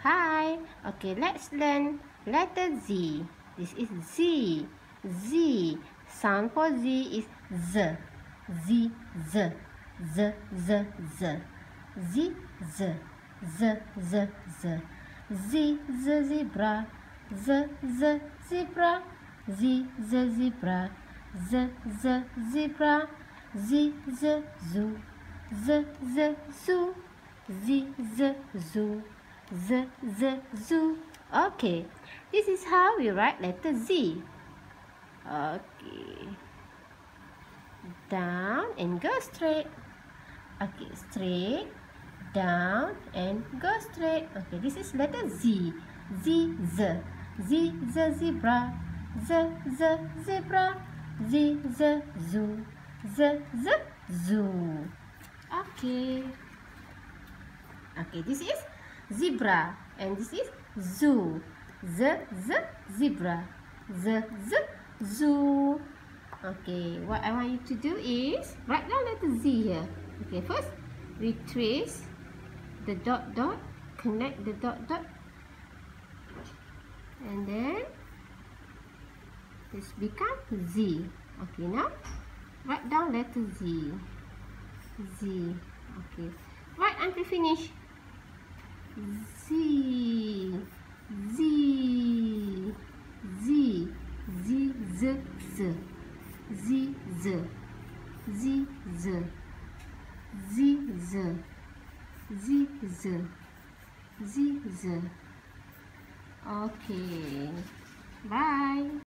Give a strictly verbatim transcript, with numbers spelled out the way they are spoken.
Hi. Okay, let's learn letter Z. This is Z. Z. Sound for Z is Z. Z, Z. Z, Z, Z. Z, Z. Z, Z, Z. Z, Z, zebra. Z, Z, zebra. Z, Z, zebra. Z, Z, zebra. Z, Z, zoo. Z, Z, zoo. Z, Z, zoo. Z, Z, zoo. Okay, this is how we write letter Z. Okay, down and go straight. Okay, straight, down and go straight. Okay, this is letter Z. Z, Z. Z, Z, zebra. Z, Z, zebra. Z, Z, zoo. Z, Z, zoo. Okay. Okay, this is zebra and this is zoo. Z, Z, zebra. Z, Z, zoo. Okay, what I want you to do is write down letter Z here. Okay, first we trace the dot dot, connect the dot dot, and then this become Z. Okay, now write down letter Z. Z. Okay, write until finish. Z, Z, Z, Z, Z, Z, Z, Z, Z, Z, Z, Z, Z, Z, Z, Z. Okay, bye.